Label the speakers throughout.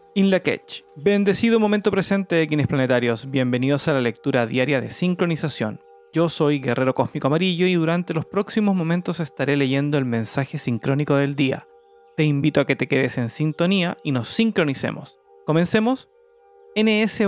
Speaker 1: In Lak'ech, bendecido momento presente de quienes planetarios, bienvenidos a la lectura diaria de Sincronización. Yo soy Guerrero Cósmico Amarillo y durante los próximos momentos estaré leyendo el mensaje sincrónico del día. Te invito a que te quedes en sintonía y nos sincronicemos. ¿Comencemos? NS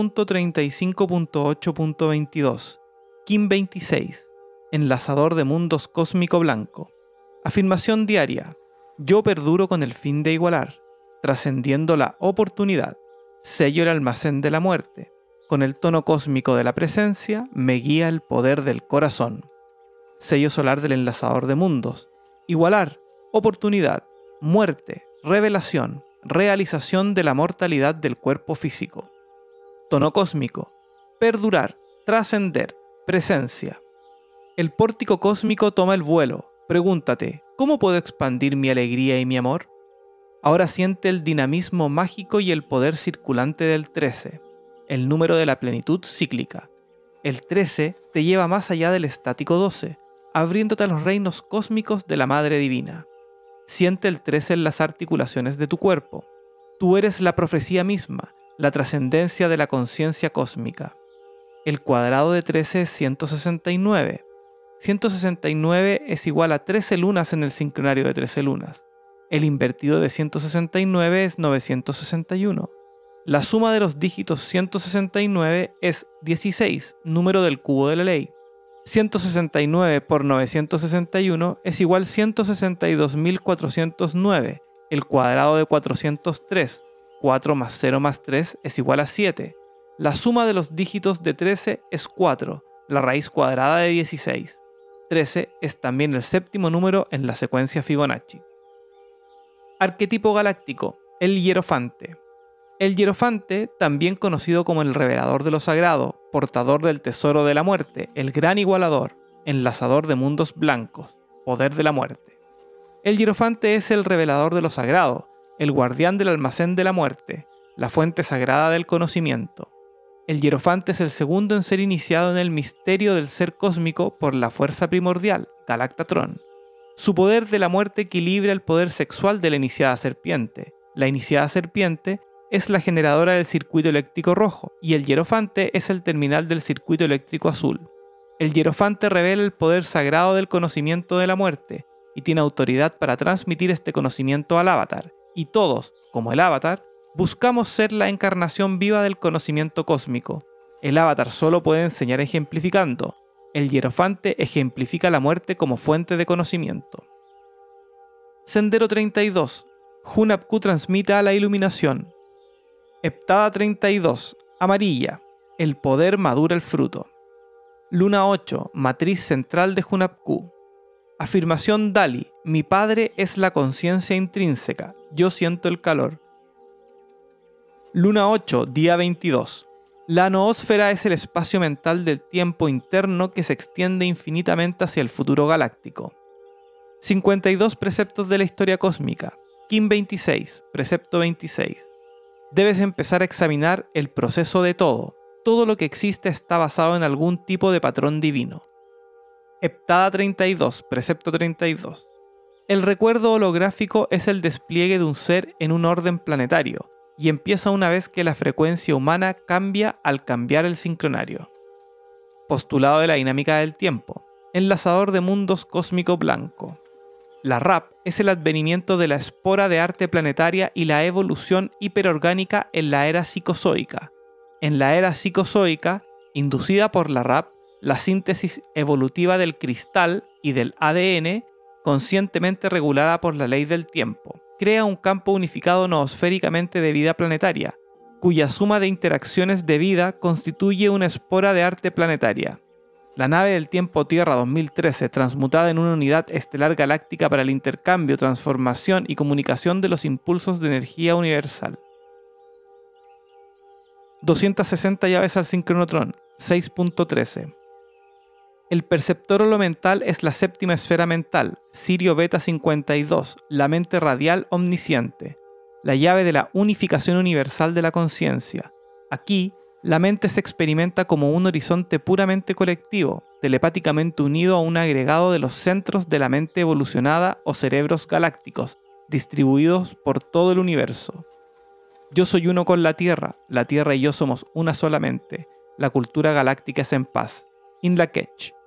Speaker 1: 1.35.8.22 Kim 26 Enlazador de mundos cósmico blanco. Afirmación diaria. Yo perduro con el fin de igualar. Trascendiendo la oportunidad, sello el almacén de la muerte. Con el tono cósmico de la presencia, me guía el poder del corazón. Sello solar del enlazador de mundos. Igualar, oportunidad, muerte, revelación, realización de la mortalidad del cuerpo físico. Tono cósmico, perdurar, trascender, presencia. El pórtico cósmico toma el vuelo. Pregúntate, ¿cómo puedo expandir mi alegría y mi amor? Ahora siente el dinamismo mágico y el poder circulante del 13, el número de la plenitud cíclica. El 13 te lleva más allá del estático 12, abriéndote a los reinos cósmicos de la Madre Divina. Siente el 13 en las articulaciones de tu cuerpo. Tú eres la profecía misma, la trascendencia de la conciencia cósmica. El cuadrado de 13 es 169. 169 es igual a 13 lunas en el sincronario de 13 lunas. El invertido de 169 es 961. La suma de los dígitos 169 es 16, número del cubo de la ley. 169 por 961 es igual a 162.409, el cuadrado de 403. 4 más 0 más 3 es igual a 7. La suma de los dígitos de 13 es 4, la raíz cuadrada de 16. 13 es también el séptimo número en la secuencia Fibonacci. Arquetipo galáctico, el Hierofante. El Hierofante, también conocido como el revelador de lo sagrado, portador del tesoro de la muerte, el gran igualador, enlazador de mundos blancos, poder de la muerte. El Hierofante es el revelador de lo sagrado, el guardián del almacén de la muerte, la fuente sagrada del conocimiento. El Hierofante es el segundo en ser iniciado en el misterio del ser cósmico por la fuerza primordial, Galactatron. Su poder de la muerte equilibra el poder sexual de la iniciada serpiente. La iniciada serpiente es la generadora del circuito eléctrico rojo y el hierofante es el terminal del circuito eléctrico azul. El hierofante revela el poder sagrado del conocimiento de la muerte y tiene autoridad para transmitir este conocimiento al avatar. Y todos, como el avatar, buscamos ser la encarnación viva del conocimiento cósmico. El avatar solo puede enseñar ejemplificando. El hierofante ejemplifica la muerte como fuente de conocimiento. Sendero 32. Hunapku transmite a la iluminación. Heptada 32. Amarilla. El poder madura el fruto. Luna 8. Matriz central de Hunapku. Afirmación Dali. Mi padre es la conciencia intrínseca. Yo siento el calor. Luna 8. Día 22. La noósfera es el espacio mental del tiempo interno que se extiende infinitamente hacia el futuro galáctico. 52 preceptos de la historia cósmica. Kim 26, precepto 26. Debes empezar a examinar el proceso de todo. Todo lo que existe está basado en algún tipo de patrón divino. Heptada 32, precepto 32. El recuerdo holográfico es el despliegue de un ser en un orden planetario, y empieza una vez que la frecuencia humana cambia al cambiar el sincronario. Postulado de la dinámica del tiempo. Enlazador de mundos cósmico blanco. La RAP es el advenimiento de la espora de arte planetaria y la evolución hiperorgánica en la era psicozoica. En la era psicozoica, inducida por la RAP, la síntesis evolutiva del cristal y del ADN, conscientemente regulada por la ley del tiempo, crea un campo unificado noosféricamente de vida planetaria, cuya suma de interacciones de vida constituye una espora de arte planetaria. La nave del tiempo Tierra 2013, transmutada en una unidad estelar galáctica para el intercambio, transformación y comunicación de los impulsos de energía universal. 260 llaves al sincronotrón, 6.13. El perceptor holomental es la séptima esfera mental, Sirio Beta 52, la mente radial omnisciente, la llave de la unificación universal de la conciencia. Aquí, la mente se experimenta como un horizonte puramente colectivo, telepáticamente unido a un agregado de los centros de la mente evolucionada o cerebros galácticos, distribuidos por todo el universo. Yo soy uno con la Tierra y yo somos una solamente. La cultura galáctica es en paz. In Lak'ech.